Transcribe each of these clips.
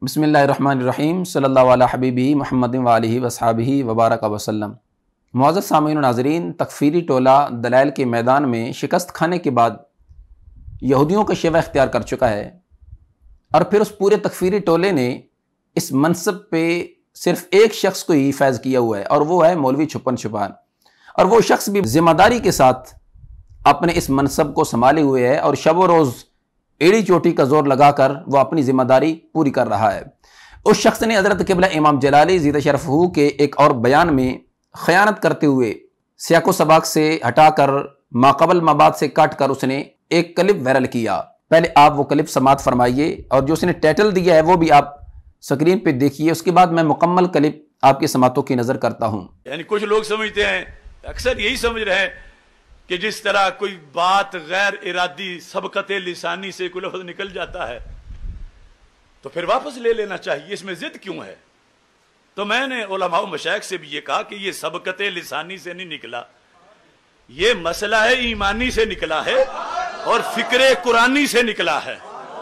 بسم اللہ الرحمن الرحیم صلی اللہ علیہ حبیبی محمد وآلہ وصحابہ وبارک وسلم۔ معزز سامعین و ناظرین، تکفیری ٹولہ دلائل کے میدان میں شکست کھانے کے بعد یہودیوں کا شیوہ اختیار کر چکا ہے، اور پھر اس پورے تکفیری ٹولے نے اس منصب پہ صرف ایک شخص کو ہی فیض کیا ہوا ہے، اور وہ ہے مولوی چھپن چھپان، اور وہ شخص بھی ذمہ داری کے ساتھ اپنے اس منصب کو سنبھالے ہوئے ہے، اور شب و روز ایڑی چوٹی کا زور لگا کر وہ اپنی ذمہ داری پوری کر رہا ہے۔ اس شخص نے حضرت قبلہ امام جلالی زیدہ شرفہ کے ایک اور بیان میں خیانت کرتے ہوئے سیاق و سباق سے ہٹا کر ماقبل مابعد سے کاٹ کر اس نے ایک کلپ وائرل کیا۔ پہلے آپ وہ کلپ سماعت فرمائیے، اور جو اس نے ٹائٹل دیا ہے وہ بھی آپ سکرین پہ دیکھیے، اس کے بعد میں مکمل کلپ آپ کی سماعتوں کی نظر کرتا ہوں۔ یعنی کچھ لوگ سمجھتے ہیں، اکثر یہی سمجھ رہے ہیں کہ جس طرح کوئی بات غیر ارادی سبقت لسانی سے کوئی لفظ نکل جاتا ہے تو پھر واپس لے لینا چاہیے، اس میں ضد کیوں ہے؟ تو میں نے علماء و مشائخ سے بھی یہ کہا کہ یہ سبقت لسانی سے نہیں نکلا، یہ مسئلہ ہے ایمانی سے نکلا ہے اور فکر قرآنی سے نکلا ہے،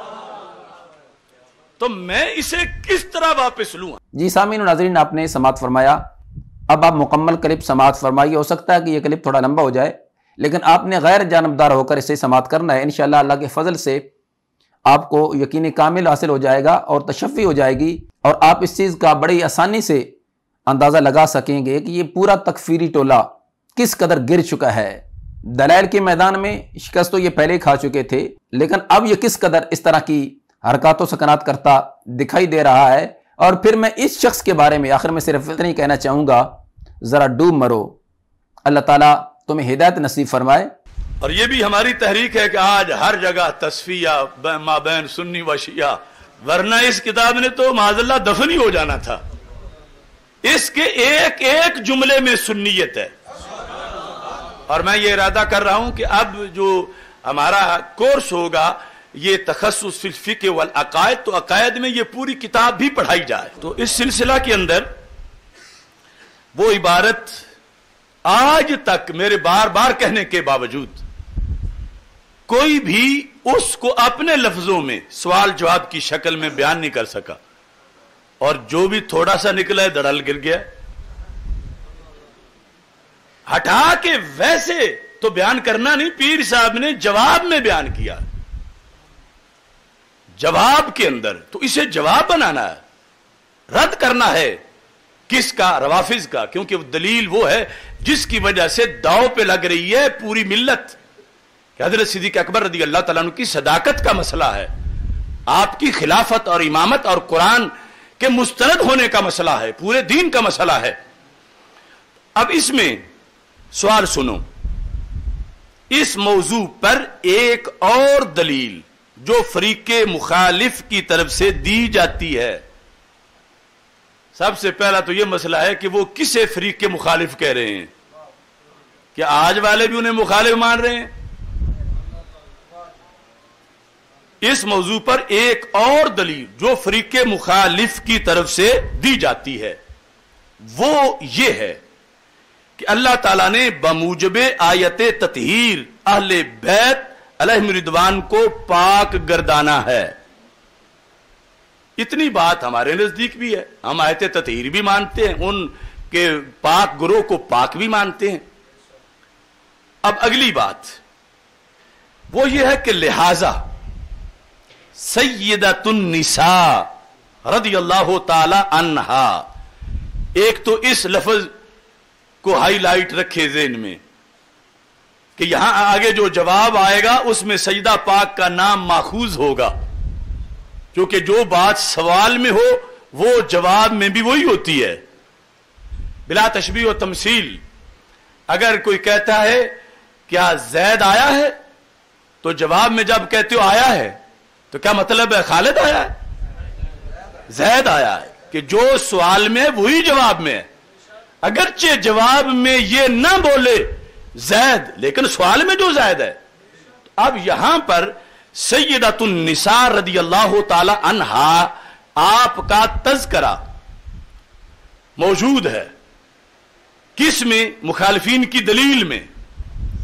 تو میں اسے کس طرح واپس لوں؟ جی سامعین و ناظرین، آپ نے سماعت فرمایا، اب آپ مکمل کلپ سماعت فرمائیے۔ ہو سکتا ہے کہ یہ کلپ تھوڑا لمبا ہو جائے، لیکن آپ نے غیر جانبدار ہو کر اسے سماعت کرنا ہے۔ انشاءاللہ اللہ کے فضل سے آپ کو یقین کامل حاصل ہو جائے گا اور تشفی ہو جائے گی، اور آپ اس چیز کا بڑی آسانی سے اندازہ لگا سکیں گے کہ یہ پورا تکفیری ٹولہ کس قدر گر چکا ہے۔ دلائل کے میدان میں شکست تو یہ پہلے کھا چکے تھے، لیکن اب یہ کس قدر اس طرح کی حرکات و سکنات کرتا دکھائی دے رہا ہے۔ اور پھر میں اس شخص کے بارے میں آخر میں صرف اتنا ہی کہنا چاہوں گا، ذرا ڈوب مرو، اللہ تعالیٰ تمہیں ہدایت نصیب فرمائے۔ اور یہ بھی ہماری تحریک ہے کہ آج ہر جگہ تصفیہ مابین سنی و شیعہ، ورنہ اس کتاب نے تو معاذ اللہ دفن ہی ہو جانا تھا۔ اس کے ایک ایک جملے میں سنیت ہے، اور میں یہ ارادہ کر رہا ہوں کہ اب جو ہمارا کورس ہوگا یہ تخصص فی الفقہ والعقائد، تو عقائد میں یہ پوری کتاب بھی پڑھائی جائے۔ تو اس سلسلہ کے اندر وہ عبارت آج تک میرے بار بار کہنے کے باوجود کوئی بھی اس کو اپنے لفظوں میں سوال جواب کی شکل میں بیان نہیں کر سکا، اور جو بھی تھوڑا سا نکلا ہے دڑل گر گیا، ہٹا کے ویسے تو بیان کرنا نہیں، پیر صاحب نے جواب میں بیان کیا، جواب کے اندر تو اسے جواب بنانا ہے، رد کرنا ہے کس کا؟ روافض کا، کیونکہ وہ دلیل وہ ہے جس کی وجہ سے داؤ پہ لگ رہی ہے پوری ملت، کہ حضرت صدیق اکبر رضی اللہ تعالیٰ عنہ کی صداقت کا مسئلہ ہے، آپ کی خلافت اور امامت اور قرآن کے مستند ہونے کا مسئلہ ہے، پورے دین کا مسئلہ ہے۔ اب اس میں سوال سنو، اس موضوع پر ایک اور دلیل جو فریق مخالف کی طرف سے دی جاتی ہے، سب سے پہلا تو یہ مسئلہ ہے کہ وہ کسے فریق کے مخالف کہہ رہے ہیں؟ کہ آج والے بھی انہیں مخالف مان رہے ہیں؟ اس موضوع پر ایک اور دلیل جو فریق مخالف کی طرف سے دی جاتی ہے وہ یہ ہے کہ اللہ تعالیٰ نے بموجب آیت تطہیر اہل بیت علیہم رضوان کو پاک گردانا ہے۔ اتنی بات ہمارے نزدیک بھی ہے، ہم آیت تطہیر بھی مانتے ہیں، ان کے پاک گروہ کو پاک بھی مانتے ہیں۔ اب اگلی بات وہ یہ ہے کہ لہذا سیدۃ النساء رضی اللہ تعالی عنہا، ایک تو اس لفظ کو ہائی لائٹ رکھے ذہن میں کہ یہاں آگے جو جواب آئے گا اس میں سیدہ پاک کا نام ماخوذ ہوگا، کیونکہ جو بات سوال میں ہو وہ جواب میں بھی وہی ہوتی ہے، بلا تشبیہ و تمثیل۔ اگر کوئی کہتا ہے کیا زید آیا ہے، تو جواب میں جب کہتے ہو آیا ہے تو کیا مطلب ہے؟ خالد آیا ہے، زید آیا ہے، کہ جو سوال میں ہے وہی جواب میں ہے، اگرچہ جواب میں یہ نہ بولے زید لیکن سوال میں جو زید ہے۔ اب یہاں پر سیدۃ النساء رضی اللہ تعالی عنہا آپ کا تذکرہ موجود ہے، کس میں؟ مخالفین کی دلیل میں،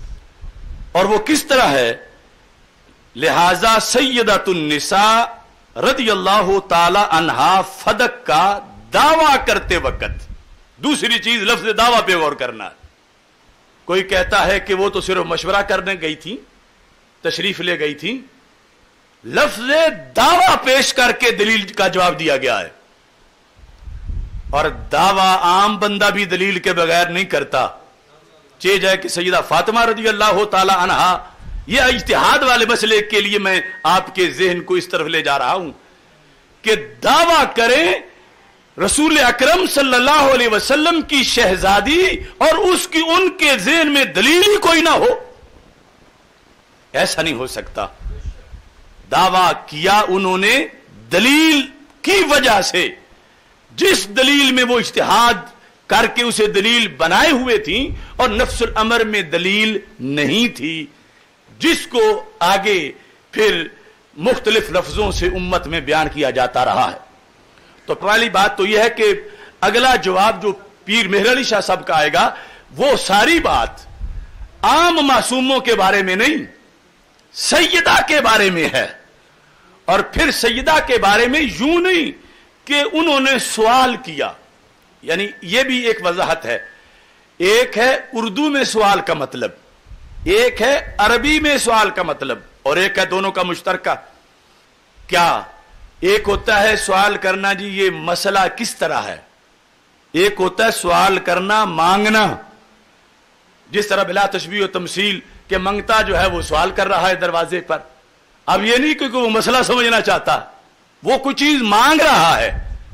اور وہ کس طرح ہے؟ لہذا سیدۃ النساء رضی اللہ تعالی عنہا فدق کا دعویٰ کرتے وقت، دوسری چیز لفظ دعویٰ پہ غور کرنا. کوئی کہتا ہے کہ وہ تو صرف مشورہ کرنے گئی تھی، تشریف لے گئی تھی. لفظ دعویٰ پیش کر کے دلیل کا جواب دیا گیا ہے، اور دعویٰ عام بندہ بھی دلیل کے بغیر نہیں کرتا. چیز ہے کہ سیدہ فاطمہ رضی اللہ تعالی عنہا، یہ اجتہاد والے مسئلے کے لیے میں آپ کے ذہن کو اس طرف لے جا رہا ہوں کہ دعویٰ کریں رسول اکرم صلی اللہ علیہ وسلم کی شہزادی اور اس کی ان کے ذہن میں دلیل ہی کوئی نہ ہو، ایسا نہیں ہو سکتا. دعویٰ کیا انہوں نے دلیل کی وجہ سے، جس دلیل میں وہ اجتہاد کر کے اسے دلیل بنائے ہوئے تھیں، اور نفس الامر میں دلیل نہیں تھی، جس کو آگے پھر مختلف لفظوں سے امت میں بیان کیا جاتا رہا ہے. تو پہلی بات تو یہ ہے کہ اگلا جواب جو پیر مہر علی شاہ صاحب کا آئے گا، وہ ساری بات عام معصوموں کے بارے میں نہیں، سیدہ کے بارے میں ہے. اور پھر سیدہ کے بارے میں یوں نہیں کہ انہوں نے سوال کیا، یعنی یہ بھی ایک وضاحت ہے. ایک ہے اردو میں سوال کا مطلب، ایک ہے عربی میں سوال کا مطلب، اور ایک ہے دونوں کا مشترکہ. کیا ایک ہوتا ہے سوال کرنا جی یہ مسئلہ کس طرح ہے، ایک ہوتا ہے سوال کرنا مانگنا، جس طرح بلا تشبیہ و تمثیل کہ منگتا جو ہے وہ سوال کر رہا ہے دروازے پر. اب یہ نہیں کہ وہ مسئلہ سمجھنا چاہتا، وہ کچھ چیز مانگ رہا ہے.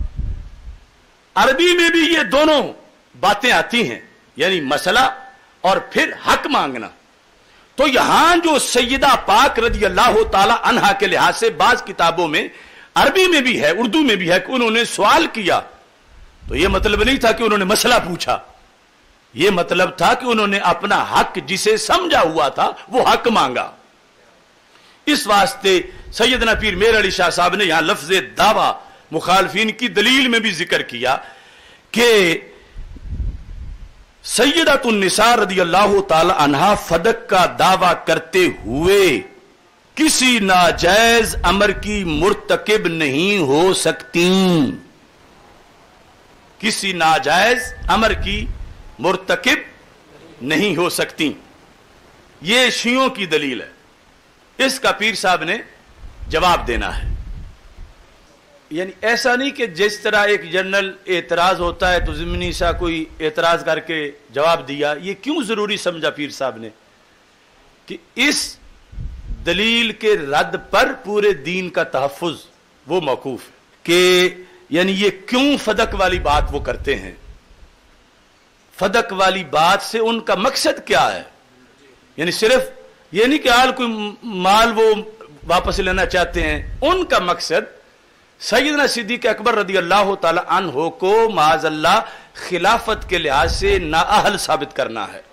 عربی میں بھی یہ دونوں باتیں آتی ہیں، یعنی مسئلہ اور پھر حق مانگنا. تو یہاں جو سیدہ پاک رضی اللہ تعالی عنہا کے لحاظ سے بعض کتابوں میں عربی میں بھی ہے، اردو میں بھی ہے کہ انہوں نے سوال کیا، تو یہ مطلب نہیں تھا کہ انہوں نے مسئلہ پوچھا، یہ مطلب تھا کہ انہوں نے اپنا حق جسے سمجھا ہوا تھا وہ حق مانگا. اس واسطے سیدنا پیر مہر علی شاہ صاحب نے یہاں لفظ دعویٰ مخالفین کی دلیل میں بھی ذکر کیا کہ سیدۃ النساء رضی اللہ تعالی عنہا فدق کا دعویٰ کرتے ہوئے کسی ناجائز امر کی مرتکب نہیں ہو سکتی، کسی ناجائز امر کی مرتکب نہیں ہو سکتی. یہ شیعوں کی دلیل ہے، اس کا پیر صاحب نے جواب دینا ہے. یعنی ایسا نہیں کہ جس طرح ایک جنرل اعتراض ہوتا ہے تو ضمنی سا کوئی اعتراض کر کے جواب دیا. یہ کیوں ضروری سمجھا پیر صاحب نے کہ اس دلیل کے رد پر پورے دین کا تحفظ وہ موقوف ہے. کہ یعنی یہ کیوں فدق والی بات وہ کرتے ہیں، فدق والی بات سے ان کا مقصد کیا ہے. یعنی صرف یہ نہیں کہ آل کوئی مال وہ واپس لینا چاہتے ہیں، ان کا مقصد سیدنا صدیق اکبر رضی اللہ تعالی عنہ کو معاذ اللہ خلافت کے لحاظ سے نااہل ثابت کرنا ہے.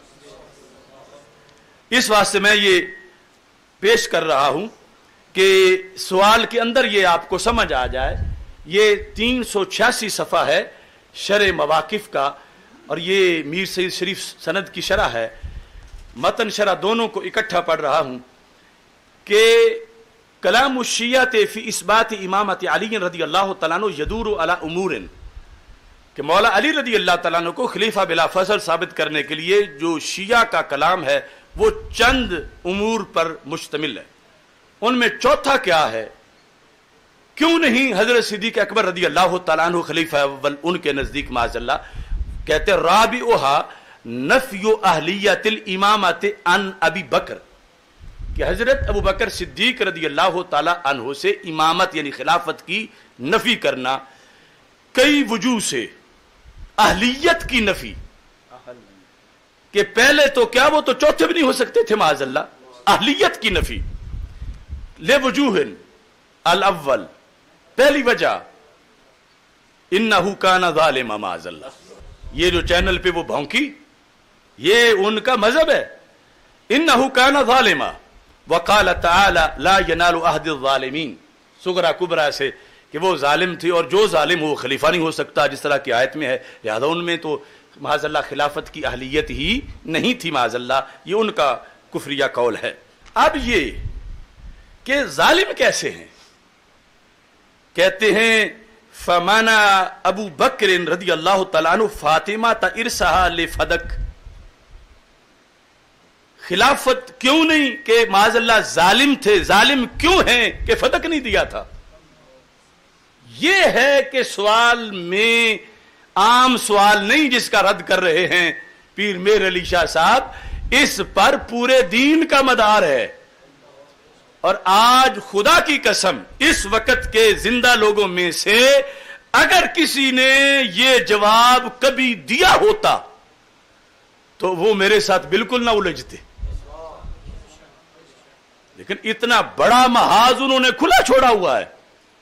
اس واسطے میں یہ پیش کر رہا ہوں کہ سوال کے اندر یہ آپ کو سمجھ آ جائے. یہ 386 صفحہ ہے شرح مواقف کا، اور یہ میر سید شریف سند کی شرح ہے. متن شرح دونوں کو اکٹھا پڑھ رہا ہوں کہ کلام الشیعہ فی اثبات امامت علی رضی اللہ تعالیٰ عنہ یدور علی امور، کہ مولا علی رضی اللہ تعالیٰ عنہ کو خلیفہ بلا فصل ثابت کرنے کے لیے جو شیعہ کا کلام ہے وہ چند امور پر مشتمل ہے. ان میں چوتھا کیا ہے، کیوں نہیں حضرت صدیق اکبر رضی اللہ تعالیٰ عنہ خلیفہ اول ان کے نزدیک معاذ اللہ. کہتے رابعھا نفی اہلیت الامامت عن ابی بکر، کہ حضرت ابو بکر صدیق رضی اللہ تعالی عنہ سے امامت یعنی خلافت کی نفی کرنا کئی وجوہ سے. اہلیت کی نفی، کہ پہلے تو کیا وہ تو چوتھے بھی نہیں ہو سکتے تھے معاذ اللہ. اہلیت کی نفی لوجوہ، الاول پہلی وجہ انہ کان ظالما معاذ اللہ. یہ جو چینل پہ وہ بھونکی یہ ان کا مذہب ہے. انہ کان ظالما وقال تعالی لا ینال عہد الظالمین، صغرا کبرا سے کہ وہ ظالم تھی اور جو ظالم وہ خلیفہ نہیں ہو سکتا، جس طرح کی آیت میں ہے. لہذا ان میں تو معاذ اللہ خلافت کی اہلیت ہی نہیں تھی معاذ اللہ. یہ ان کا کفریہ قول ہے. اب یہ کہ ظالم کیسے ہیں، کہتے ہیں فمانا ابو بکر رضی اللہ تعالیٰ عنہ فاطمہ ارثھا لفدک، خلافت کیوں نہیں کہ معاذ اللہ ظالم تھے، ظالم کیوں ہیں کہ فدک نہیں دیا تھا؟ یہ ہے کہ سوال میں عام سوال نہیں جس کا رد کر رہے ہیں پیر میر علی شاہ صاحب، اس پر پورے دین کا مدار ہے۔ اور آج خدا کی قسم اس وقت کے زندہ لوگوں میں سے اگر کسی نے یہ جواب کبھی دیا ہوتا تو وہ میرے ساتھ بالکل نہ الجھتے، لیکن اتنا بڑا محاذ انہوں نے کھلا چھوڑا ہوا ہے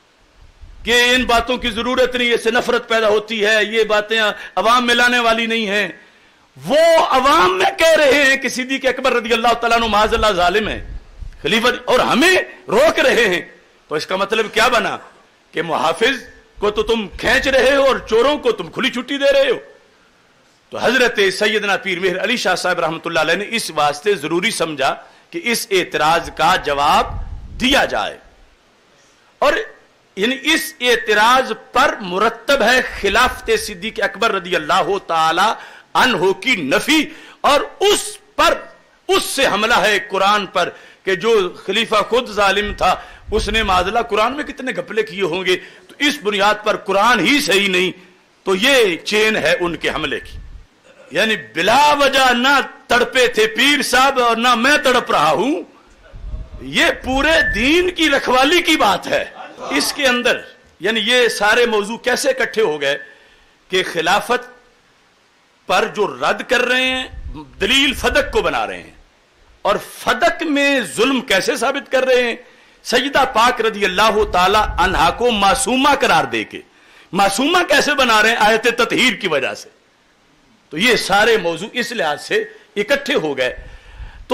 کہ ان باتوں کی ضرورت نہیں، اس سے نفرت پیدا ہوتی ہے، یہ باتیں عوام میں لانے والی نہیں ہیں۔ وہ عوام میں کہہ رہے ہیں کہ صدیق اکبر رضی اللہ تعالیٰ عنہ معاذ اللہ ظالم ہے، خلیفہ، اور ہمیں روک رہے ہیں۔ تو اس کا مطلب کیا بنا کہ محافظ کو تو تم کھینچ رہے ہو اور چوروں کو تم کھلی چھٹی دے رہے ہو۔ تو حضرت سیدنا پیر مہر علی شاہ صاحب رحمۃ اللہ علیہ نے اس واسطے ضروری سمجھا کہ اس اعتراض کا جواب دیا جائے، اور یعنی اس اعتراض پر مرتب ہے خلافت صدیق اکبر رضی اللہ تعالی عنہ کی نفی، اور اس سے حملہ ہے قرآن پر کہ جو خلیفہ خود ظالم تھا اس نے معاذ اللہ قرآن میں کتنے گھپلے کیے ہوں گے، تو اس بنیاد پر قرآن ہی صحیح نہیں، تو یہ چین ہے ان کے حملے کی۔ یعنی بلا وجہ نہ تڑپے تھے پیر صاحب اور نہ میں تڑپ رہا ہوں، یہ پورے دین کی رکھوالی کی بات ہے۔ اس کے اندر یعنی یہ سارے موضوع کیسے اکٹھے ہو گئے کہ خلافت پر جو رد کر رہے ہیں دلیل فدق کو بنا رہے ہیں، اور فدق میں ظلم کیسے ثابت کر رہے ہیں؟ سیدہ پاک رضی اللہ تعالی عنہا کو معصومہ قرار دے کے معصومہ کیسے بنا رہے ہیں؟ آیت تطہیر کی وجہ سے۔ تو یہ سارے موضوع اس لحاظ سے اکٹھے ہو گئے۔ تو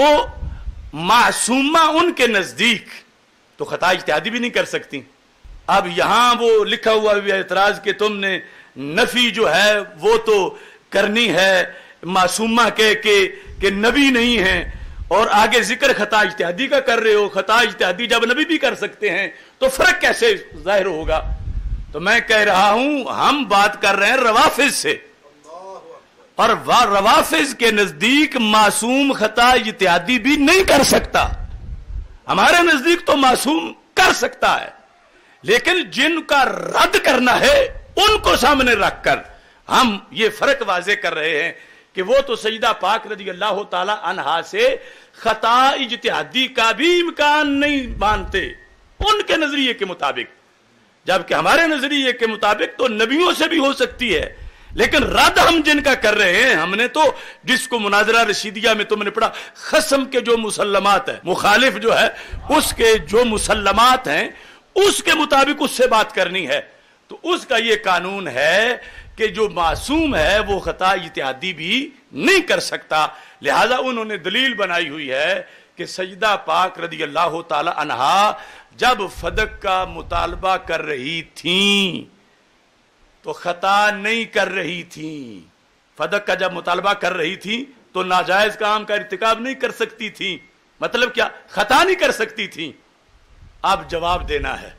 معصومہ ان کے نزدیک تو خطا اجتہادی بھی نہیں کر سکتی۔ اب یہاں وہ لکھا ہوا بھی اعتراض کہ تم نے نفی جو ہے وہ تو کرنی ہے معصومہ کہ نبی نہیں ہیں، اور آگے ذکر خطا اجتہادی کا کر رہے ہو۔ خطا اجتہادی جب نبی بھی کر سکتے ہیں تو فرق کیسے ظاہر ہوگا؟ تو میں کہہ رہا ہوں ہم بات کر رہے ہیں روافظ سے، اور روافظ کے نزدیک معصوم خطا اجتہادی بھی نہیں کر سکتا، ہمارے نزدیک تو معصوم کر سکتا ہے، لیکن جن کا رد کرنا ہے ان کو سامنے رکھ کر ہم یہ فرق واضح کر رہے ہیں کہ وہ تو سیدہ پاک رضی اللہ تعالی عنہا سے خطا اجتہادی کا بھی امکان نہیں مانتے ان کے نظریے کے مطابق، جبکہ ہمارے نظریے کے مطابق تو نبیوں سے بھی ہو سکتی ہے، لیکن رد ہم جن کا کر رہے ہیں، ہم نے تو جس کو مناظرہ رشیدیہ میں تم نے پڑھا خصم کے جو مسلمات ہیں، مخالف جو ہے اس کے جو مسلمات ہیں اس کے مطابق اس سے بات کرنی ہے۔ تو اس کا یہ قانون ہے کہ جو معصوم ہے وہ خطا اجتہادی بھی نہیں کر سکتا، لہذا انہوں نے دلیل بنائی ہوئی ہے کہ سیدہ پاک رضی اللہ تعالی عنہا جب فدق کا مطالبہ کر رہی تھیں تو خطا نہیں کر رہی تھیں، فدق کا جب مطالبہ کر رہی تھیں تو ناجائز کام کا ارتکاب نہیں کر سکتی تھیں، مطلب کیا؟ خطا نہیں کر سکتی تھیں۔ اب جواب دینا ہے،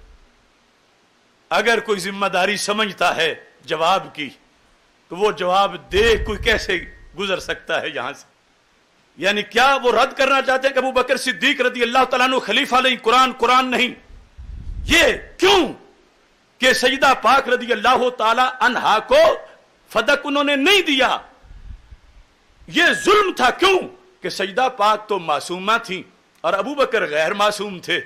اگر کوئی ذمہ داری سمجھتا ہے جواب کی تو وہ جواب دے، کوئی کیسے گزر سکتا ہے یہاں سے؟ یعنی کیا وہ رد کرنا چاہتے ہیں کہ ابو بکر صدیق رضی اللہ تعالیٰ عنہ خلیفہ نہیں، قرآن نہیں؟ یہ کیوں کہ سیدہ پاک رضی اللہ تعالی عنہا کو فدق انہوں نے نہیں دیا، یہ ظلم تھا۔ کیوں کہ سیدہ پاک تو معصومہ تھیں اور ابو بکر غیر معصوم تھے۔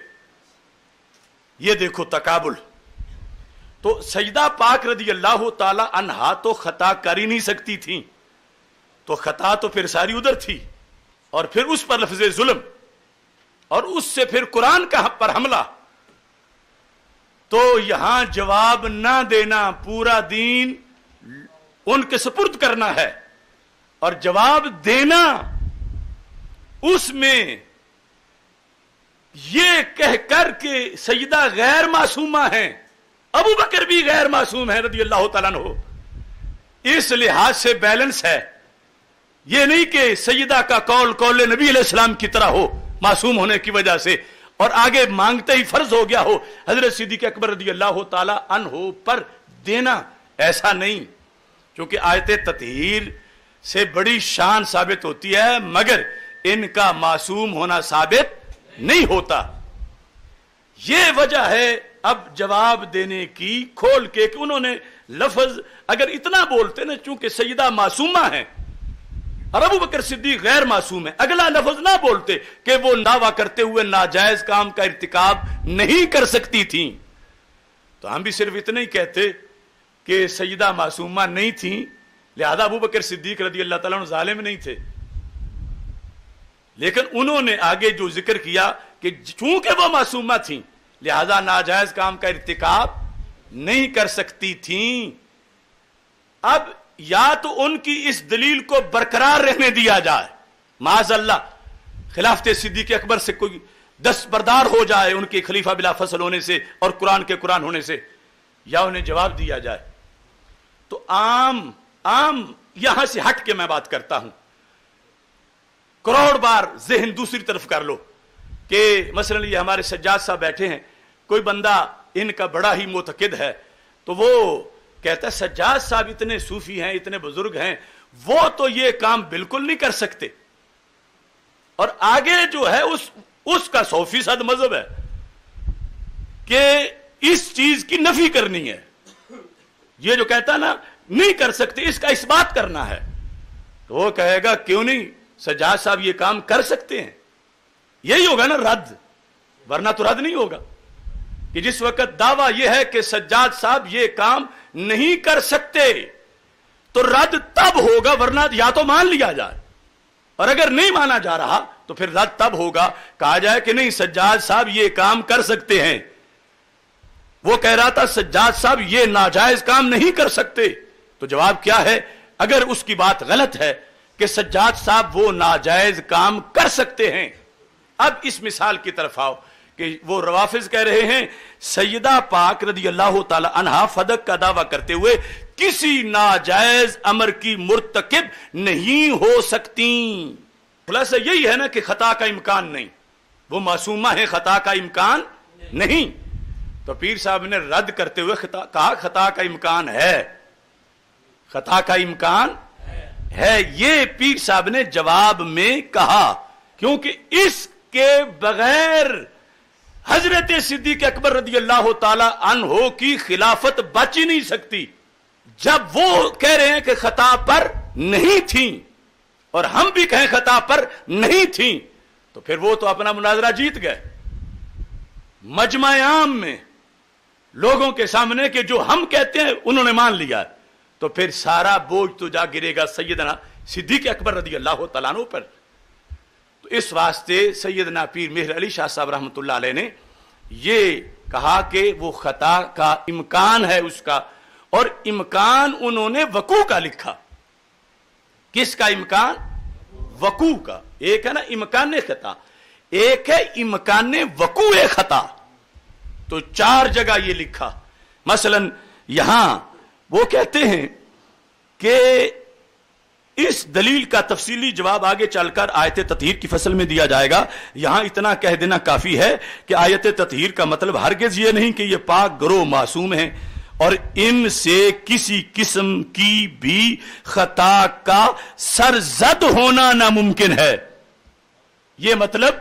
یہ دیکھو تقابل۔ تو سیدہ پاک رضی اللہ تعالی عنہا تو خطا کر ہی نہیں سکتی تھیں، تو خطا تو پھر ساری ادھر تھی، اور پھر اس پر لفظ ظلم، اور اس سے پھر قرآن کا پر حملہ۔ تو یہاں جواب نہ دینا، پورا دین ان کے سپرد کرنا ہے، اور جواب دینا اس میں یہ کہہ کر کہ سیدہ غیر معصومہ ہیں، ابو بکر بھی غیر معصوم ہے رضی اللہ تعالیٰ عنہ، اس لحاظ سے بیلنس ہے۔ یہ نہیں کہ سیدہ کا قول نبی علیہ السلام کی طرح ہو معصوم ہونے کی وجہ سے، اور آگے مانگتے ہی فرض ہو گیا ہو حضرت صدیق اکبر رضی اللہ تعالی عنہ پر دینا، ایسا نہیں، چونکہ آیت تطہیر سے بڑی شان ثابت ہوتی ہے مگر ان کا معصوم ہونا ثابت نہیں ہوتا. یہ وجہ ہے اب جواب دینے کی کھول کے کہ انہوں نے لفظ اگر اتنا بولتے نا، چونکہ سیدہ معصومہ ہیں اور ابو بکر صدیق غیر معصوم ہے، اگلا لفظ نہ بولتے کہ وہ دعویٰ کرتے ہوئے ناجائز کام کا ارتکاب نہیں کر سکتی تھیں، تو ہم بھی صرف اتنا ہی کہتے کہ سیدہ معصومہ نہیں تھیں لہذا ابو بکر صدیق رضی اللہ تعالیٰ عنہ ظالم نہیں تھے. لیکن انہوں نے آگے جو ذکر کیا کہ چونکہ وہ معصومہ تھیں لہذا ناجائز کام کا ارتکاب نہیں کر سکتی تھیں. اب یا تو ان کی اس دلیل کو برقرار رہنے دیا جائے، معاذ اللہ خلافت صدیق اکبر سے کوئی دستبردار ہو جائے ان کے خلیفہ بلا فصل ہونے سے اور قرآن کے قرآن ہونے سے، یا انہیں جواب دیا جائے. تو عام یہاں سے ہٹ کے میں بات کرتا ہوں، کروڑ بار ذہن دوسری طرف کر لو کہ مثلا یہ ہمارے سجاد صاحب بیٹھے ہیں، کوئی بندہ ان کا بڑا ہی معتقد ہے تو وہ کہتا ہے سجاد صاحب اتنے صوفی ہیں، اتنے بزرگ ہیں، وہ تو یہ کام بالکل نہیں کر سکتے، اور آگے جو ہے اس کا 100% مذہب ہے کہ اس چیز کی نفی کرنی ہے. یہ جو کہتا نا نہیں کر سکتے اس کا اثبات کرنا ہے، تو وہ کہے گا کیوں نہیں سجاد صاحب یہ کام کر سکتے ہیں. یہی ہوگا نا رد، ورنہ تو رد نہیں ہوگا کہ جس وقت دعویٰ یہ ہے کہ سجاد صاحب یہ کام نہیں کر سکتے تو رد تب ہوگا، ورنہ یا تو مان لیا جائے، اور اگر نہیں مانا جا رہا تو پھر رد تب ہوگا کہا جائے کہ نہیں سجاد صاحب یہ کام کر سکتے ہیں. وہ کہہ رہا تھا سجاد صاحب یہ ناجائز کام نہیں کر سکتے، تو جواب کیا ہے اگر اس کی بات غلط ہے کہ سجاد صاحب وہ ناجائز کام کر سکتے ہیں. اب اس مثال کی طرف آؤ کہ وہ روافظ کہہ رہے ہیں سیدہ پاک رضی اللہ تعالی عنہا فدق کا دعویٰ کرتے ہوئے کسی ناجائز امر کی مرتکب نہیں ہو سکتی. خلاصہ یہی ہے نا کہ خطا کا امکان نہیں، وہ معصومہ ہے، خطا کا امکان نہیں. تو پیر صاحب نے رد کرتے ہوئے کہا خطا کا امکان ہے، خطا کا امکان ہے. یہ پیر صاحب نے جواب میں کہا کیونکہ اس کے بغیر حضرت صدیق اکبر رضی اللہ تعالی عنہ کی خلافت بچ ہی نہیں سکتی. جب وہ کہہ رہے ہیں کہ خطا پر نہیں تھیں اور ہم بھی کہیں خطا پر نہیں تھیں تو پھر وہ تو اپنا مناظرہ جیت گئے مجمع عام میں لوگوں کے سامنے کہ جو ہم کہتے ہیں انہوں نے مان لیا، تو پھر سارا بوجھ تو جا گرے گا سیدنا صدیق اکبر رضی اللہ تعالیٰ عنہ پر. تو اس واسطے سیدنا پیر مہر علی شاہ صاحب رحمۃ اللہ علیہ نے یہ کہا کہ وہ خطا کا امکان ہے اس کا، اور امکان انہوں نے وقوع کا لکھا. کس کا امکان؟ وقوع کا. ایک ہے نا امکان خطا، ایک ہے امکان وقوع خطا. تو 4 جگہ یہ لکھا. مثلا یہاں وہ کہتے ہیں کہ اس دلیل کا تفصیلی جواب آگے چل کر آیت تطہیر کی فصل میں دیا جائے گا. یہاں اتنا کہہ دینا کافی ہے کہ آیت تطہیر کا مطلب ہرگز یہ نہیں کہ یہ پاک گروہ معصوم ہیں اور ان سے کسی قسم کی بھی خطا کا سرزد ہونا ناممکن ہے. یہ مطلب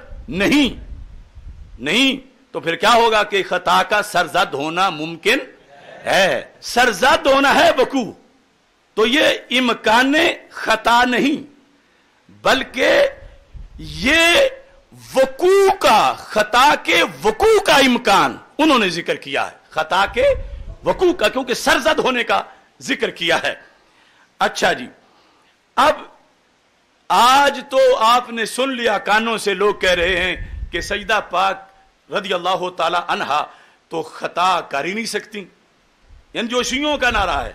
نہیں. تو پھر کیا ہوگا کہ خطا کا سرزد ہونا ممکن ہے. سرزد ہونا ہے وقوع، تو یہ امکان خطا نہیں بلکہ یہ وقوع کا، خطا کے وقوع کا امکان انہوں نے ذکر کیا ہے، خطا کے وقوع کا، کیونکہ سرزد ہونے کا ذکر کیا ہے. اچھا جی، اب آج تو آپ نے سن لیا کانوں سے لوگ کہہ رہے ہیں کہ سیدہ پاک رضی اللہ تعالی عنہا تو خطا کر ہی نہیں سکتی. یعنی جو شیعوں کا نعرہ ہے،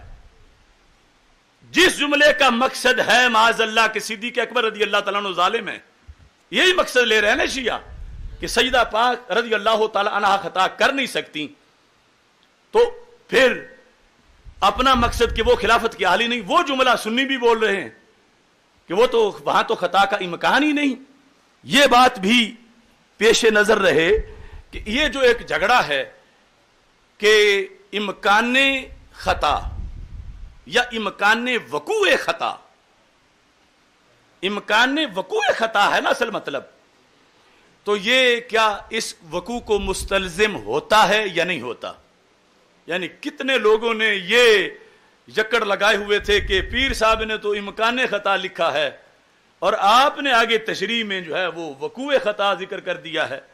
جس جملے کا مقصد ہے معاذ اللہ کہ صدیق اکبر رضی اللہ تعالیٰ عنہ ظالم ہے، یہی مقصد لے رہے ہیں نا شیعہ کہ سیدہ پاک رضی اللہ تعالی عنہا خطا کر نہیں سکتی. تو پھر اپنا مقصد کہ وہ خلافت کی حالی نہیں، وہ جملہ سنی بھی بول رہے ہیں کہ وہ تو وہاں تو خطا کا امکان ہی نہیں. یہ بات بھی پیش نظر رہے کہ یہ جو ایک جھگڑا ہے کہ امکان خطا یا امکان وقوع خطا، امکان وقوع خطا ہے نا اصل مطلب، تو یہ کیا اس وقوع کو مستلزم ہوتا ہے یا نہیں ہوتا؟ یعنی کتنے لوگوں نے یہ جکڑ لگائے ہوئے تھے کہ پیر صاحب نے تو امکان خطا لکھا ہے اور آپ نے آگے تشریح میں جو ہے وہ وقوع خطا ذکر کر دیا ہے.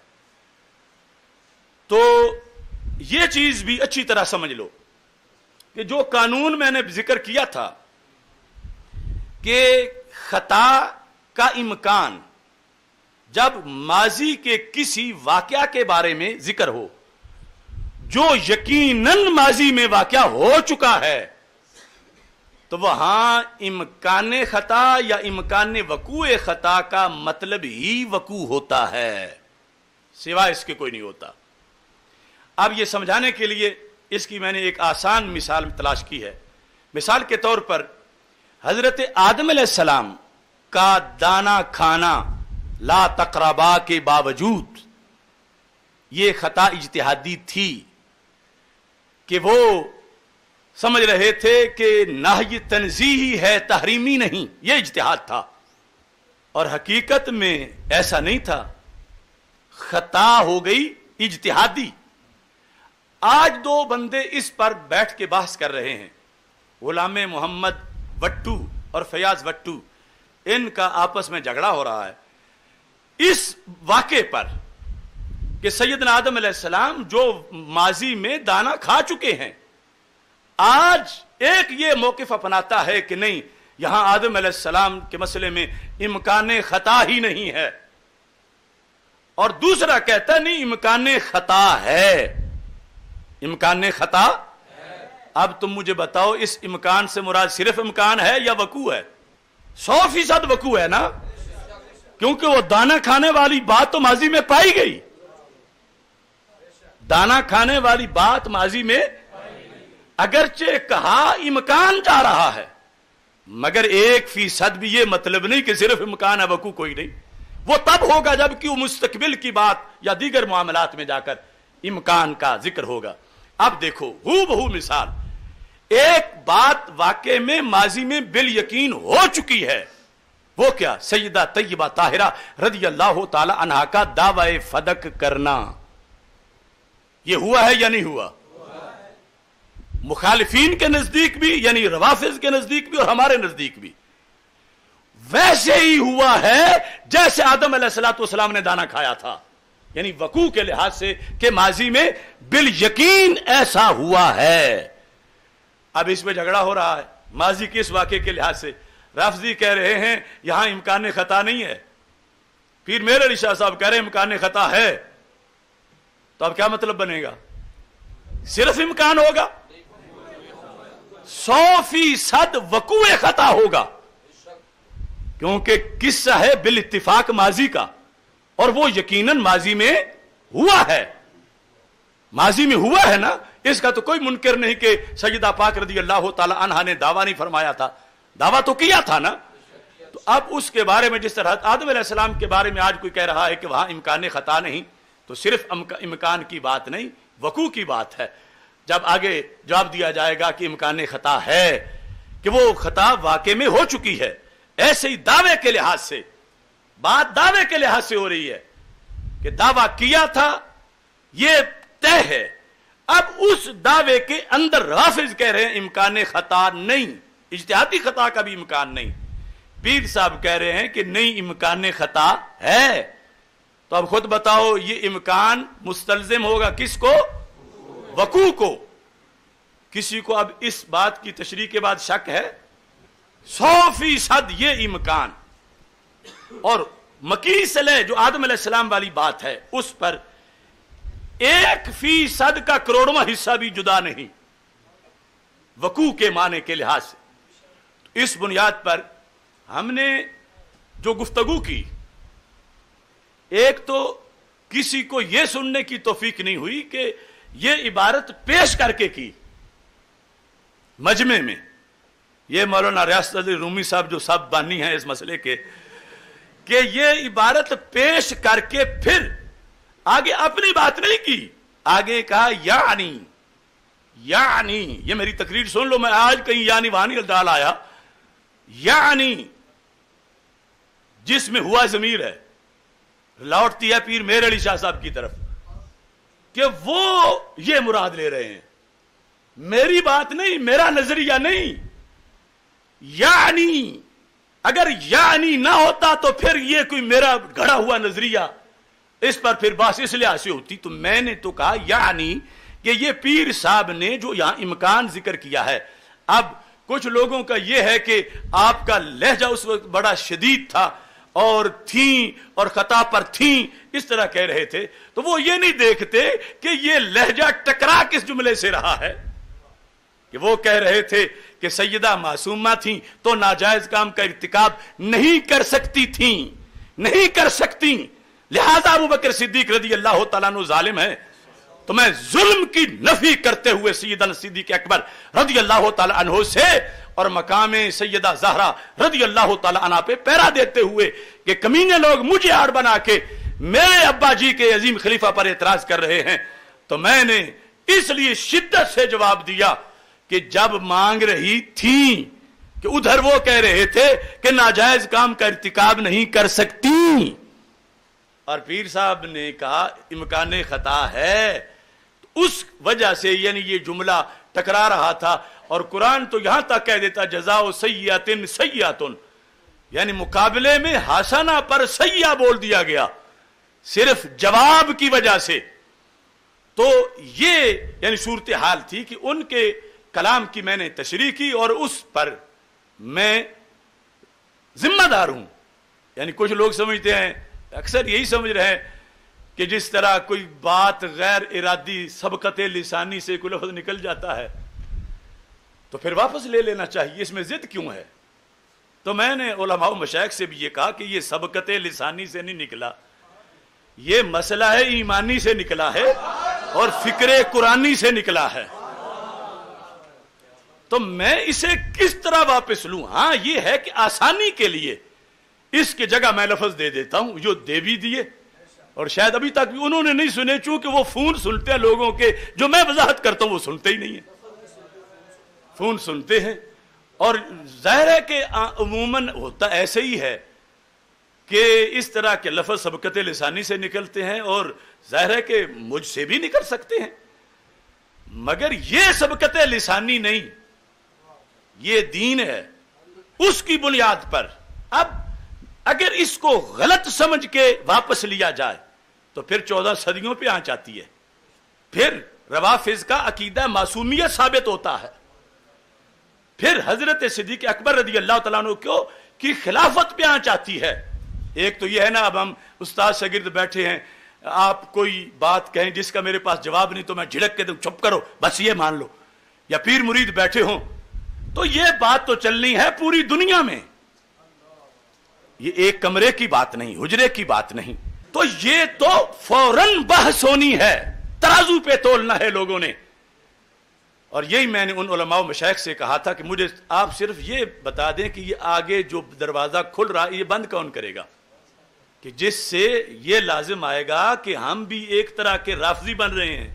تو یہ چیز بھی اچھی طرح سمجھ لو کہ جو قانون میں نے ذکر کیا تھا کہ خطا کا امکان جب ماضی کے کسی واقعہ کے بارے میں ذکر ہو جو یقیناً ماضی میں واقعہ ہو چکا ہے تو وہاں امکان خطا یا امکان وقوع خطا کا مطلب ہی وقوع ہوتا ہے، سوائے اس کے کوئی نہیں ہوتا. اب یہ سمجھانے کے لیے اس کی میں نے ایک آسان مثال تلاش کی ہے. مثال کے طور پر حضرت آدم علیہ السلام کا دانا کھانا لا تقربا کے باوجود یہ خطا اجتہادی تھی کہ وہ سمجھ رہے تھے کہ نہی تنزیہی ہے، تحریمی نہیں، یہ اجتہاد تھا، اور حقیقت میں ایسا نہیں تھا، خطا ہو گئی اجتہادی. آج دو بندے اس پر بیٹھ کے بحث کر رہے ہیں، غلام محمد وٹو اور فیاض وٹو، ان کا آپس میں جھگڑا ہو رہا ہے اس واقعے پر کہ سیدنا آدم علیہ السلام جو ماضی میں دانا کھا چکے ہیں، آج ایک یہ موقف اپناتا ہے کہ نہیں، یہاں آدم علیہ السلام کے مسئلے میں امکان خطا ہی نہیں ہے، اور دوسرا کہتا نہیں امکان خطا ہے، امکان خطا. اب تم مجھے بتاؤ اس امکان سے مراد صرف امکان ہے یا وقوع ہے؟ 100% وقوع ہے نا، کیونکہ وہ دانا کھانے والی بات تو ماضی میں پائی گئی، دانا کھانے والی بات ماضی میں اگرچہ کہا امکان جا رہا ہے، مگر 1% بھی یہ مطلب نہیں کہ صرف امکان ہے، وقوع کوئی نہیں. وہ تب ہوگا جب کہ وہ مستقبل کی بات یا دیگر معاملات میں جا کر امکان کا ذکر ہوگا. اب دیکھو ہو بہو مثال، ایک بات واقع میں ماضی میں بالیقین ہو چکی ہے، وہ کیا؟ سیدہ طیبہ طاہرہ رضی اللہ تعالی عنہا کا دعوی فدق کرنا. یہ ہوا ہے یا نہیں ہوا؟ مخالفین کے نزدیک بھی، یعنی روافض کے نزدیک بھی اور ہمارے نزدیک بھی ویسے ہی ہوا ہے جیسے آدم علیہ السلام نے دانا کھایا تھا، یعنی وقوع کے لحاظ سے کہ ماضی میں بالیقین ایسا ہوا ہے. اب اس میں جھگڑا ہو رہا ہے ماضی کے اس واقعے کے لحاظ سے. رافضی کہہ رہے ہیں یہاں امکان خطا نہیں ہے، پھر میر علی شاہ صاحب کہہ رہے ہیں امکان خطا ہے. تو اب کیا مطلب بنے گا؟ صرف امکان ہوگا؟ 100% وقوع خطا ہوگا، کیونکہ قصہ ہے بالاتفاق ماضی کا، اور وہ یقیناً ماضی میں ہوا ہے، ماضی میں ہوا ہے نا. اس کا تو کوئی منکر نہیں کہ سیدہ پاک رضی اللہ تعالی عنہا نے دعویٰ نہیں فرمایا تھا، دعویٰ تو کیا تھا نا. تو اب اس کے بارے میں جس طرح آدم علیہ السلام کے بارے میں آج کوئی کہہ رہا ہے کہ وہاں امکان خطا نہیں، تو صرف امکان کی بات نہیں، وقوع کی بات ہے. جب آگے جواب دیا جائے گا کہ امکان خطا ہے، کہ وہ خطا واقع میں ہو چکی ہے، ایسے ہی دعوے کے لحاظ سے بات دعوے کے لحاظ سے ہو رہی ہے کہ دعویٰ کیا تھا یہ طے ہے. اب اس دعوے کے اندر رافض کہہ رہے ہیں امکان خطا نہیں، اجتہادی خطا کا بھی امکان نہیں. پیر صاحب کہہ رہے ہیں کہ نہیں، امکان خطا ہے. تو اب خود بتاؤ یہ امکان مستلزم ہوگا کس کو؟ وقوع کو. کسی کو اب اس بات کی تشریح کے بعد شک ہے؟ 100% یہ امکان. اور مکی سے لے جو آدم علیہ السلام والی بات ہے اس پر 1% کا کروڑواں حصہ بھی جدا نہیں وقوع کے معنی کے لحاظ سے. اس بنیاد پر ہم نے جو گفتگو کی، ایک تو کسی کو یہ سننے کی توفیق نہیں ہوئی کہ یہ عبارت پیش کر کے کی مجمع میں. یہ مولانا ریاست علی رومی صاحب جو سب بانی ہیں اس مسئلے کے، کہ یہ عبارت پیش کر کے پھر آگے اپنی بات نہیں کی، آگے کہا یعنی یہ میری تقریر سن لو، میں آج کہیں یعنی وہانی ڈال آیا، یعنی جس میں ہوا ضمیر ہے لوٹتی ہے پیر میر علی شاہ صاحب کی طرف کہ وہ یہ مراد لے رہے ہیں، میری بات نہیں، میرا نظریہ نہیں. یعنی اگر یعنی نہ ہوتا تو پھر یہ کوئی میرا گھڑا ہوا نظریہ، اس پر پھر بات اس لحاظ سے ہوتی. تو میں نے تو کہا یعنی کہ یہ پیر صاحب نے جو یہاں امکان ذکر کیا ہے. اب کچھ لوگوں کا یہ ہے کہ آپ کا لہجہ اس وقت بڑا شدید تھا اور تھیں اور خطا پر تھیں، اس طرح کہہ رہے تھے، تو وہ یہ نہیں دیکھتے کہ یہ لہجہ ٹکرا کس جملے سے رہا ہے. کہ وہ کہہ رہے تھے کہ سیدہ معصومہ تھیں تو ناجائز کام کا ارتکاب نہیں کر سکتی تھیں، نہیں کر سکتی، لہذا ابو بکر صدیق رضی اللہ تعالیٰ عنہ ظالم ہے. تو میں ظلم کی نفی کرتے ہوئے سیدنا صدیق اکبر رضی اللہ تعالیٰ عنہ سے اور مقام سیدہ زہرا رضی اللہ تعالیٰ عنہ پہ پیرا دیتے ہوئے کہ کمینے لوگ مجھے آڑ بنا کے میرے ابا جی کے عظیم خلیفہ پر اعتراض کر رہے ہیں، تو میں نے اس لیے شدت سے جواب دیا کہ جب مانگ رہی تھی کہ ادھر وہ کہہ رہے تھے کہ ناجائز کام کا ارتکاب نہیں کر سکتی، اور پیر صاحب نے کہا امکان خطا ہے. اس وجہ سے یعنی یہ جملہ ٹکرا رہا تھا. اور قرآن تو یہاں تک کہہ دیتا جزاء سیئۃ سیئۃ، یعنی مقابلے میں حسنہ پر سیئہ بول دیا گیا صرف جواب کی وجہ سے. تو یہ یعنی صورتحال تھی کہ ان کے کلام کی میں نے تشریح کی اور اس پر میں ذمہ دار ہوں. یعنی کچھ لوگ سمجھتے ہیں، اکثر یہی سمجھ رہے ہیں کہ جس طرح کوئی بات غیر ارادی سبقت لسانی سے کوئی لفظ نکل جاتا ہے تو پھر واپس لے لینا چاہیے، اس میں ضد کیوں ہے؟ تو میں نے علماء و مشائخ سے بھی یہ کہا کہ یہ سبقت لسانی سے نہیں نکلا، یہ مسئلہ ہے ایمانی سے نکلا ہے اور فکر قرآنی سے نکلا ہے. تو میں اسے کس طرح واپس لوں؟ ہاں یہ ہے کہ آسانی کے لیے اس کی جگہ میں لفظ دے دیتا ہوں، جو دے بھی دیے، اور شاید ابھی تک بھی انہوں نے نہیں سنے، چونکہ وہ فون سنتے ہیں لوگوں کے، جو میں وضاحت کرتا ہوں وہ سنتے ہی نہیں ہیں، فون سنتے ہیں. اور ظاہر ہے کہ عموماً ہوتا ایسے ہی ہے کہ اس طرح کے لفظ سبقت لسانی سے نکلتے ہیں اور ظاہر ہے کہ مجھ سے بھی نکل سکتے ہیں، مگر یہ سبقت لسانی نہیں، یہ دین ہے. اس کی بنیاد پر اب اگر اس کو غلط سمجھ کے واپس لیا جائے تو پھر 14 صدیوں پہ آنچ آتی ہے، پھر روافض کا عقیدہ معصومیت ثابت ہوتا ہے، پھر حضرت صدیق اکبر رضی اللہ تعالیٰ عنہ کی خلافت پہ آنچ آتی ہے. ایک تو یہ ہے نا، اب ہم استاد شاگرد بیٹھے ہیں، آپ کوئی بات کہیں جس کا میرے پاس جواب نہیں تو میں جھڑک کے دوں چپ کرو بس یہ مان لو، یا پیر مرید بیٹھے ہوں تو یہ بات تو چلنی ہے پوری دنیا میں، یہ ایک کمرے کی بات نہیں، حجرے کی بات نہیں. تو یہ تو فوراً بحث ہونی ہے، ترازو پہ تولنا ہے لوگوں نے. اور یہی میں نے ان علماء و مشائخ سے کہا تھا کہ مجھے آپ صرف یہ بتا دیں کہ یہ آگے جو دروازہ کھل رہا ہے یہ بند کون کرے گا، کہ جس سے یہ لازم آئے گا کہ ہم بھی ایک طرح کے رافضی بن رہے ہیں.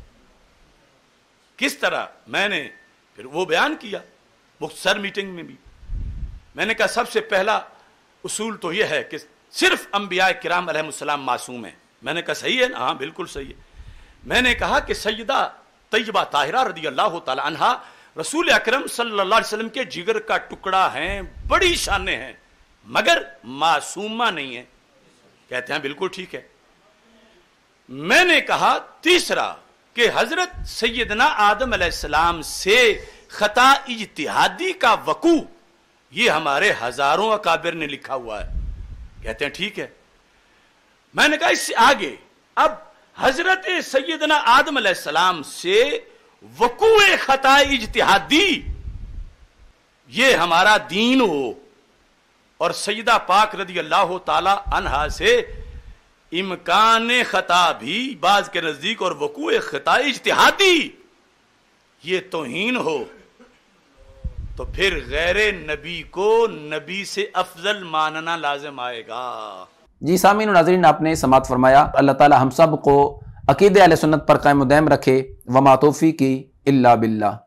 کس طرح؟ میں نے پھر وہ بیان کیا مختصر میٹنگ میں بھی. میں نے کہا سب سے پہلا اصول تو یہ ہے کہ صرف انبیاء کرام علیہ السلام معصوم ہیں. میں نے کہا صحیح ہے نا؟ ہاں بالکل صحیح ہے. میں نے کہا کہ سیدہ طیبہ طاہرہ رضی اللہ تعالی عنہا رسول اکرم صلی اللہ علیہ وسلم کے جگر کا ٹکڑا ہیں، بڑی شانیں ہیں، مگر معصومہ نہیں ہیں. کہتے ہیں بالکل ٹھیک ہے. میں نے کہا تیسرا کہ حضرت سیدنا آدم علیہ السلام سے خطا اجتہادی کا وقوع یہ ہمارے ہزاروں اکابر نے لکھا ہوا ہے. کہتے ہیں ٹھیک ہے. میں نے کہا اس سے آگے اب حضرت سیدنا آدم علیہ السلام سے وقوع خطا اجتہادی یہ ہمارا دین ہو، اور سیدہ پاک رضی اللہ تعالی عنہا سے امکان خطا بھی بعض کے نزدیک اور وقوع خطا اجتہادی یہ توہین ہو، تو پھر غیر نبی کو نبی سے افضل ماننا لازم آئے گا. جی سامعین و ناظرین، آپ نے سماعت فرمایا۔ اللہ تعالی ہم سب کو عقیدہ اہل سنت پر قائم و دائم رکھے۔ وما توفیقی الا باللہ۔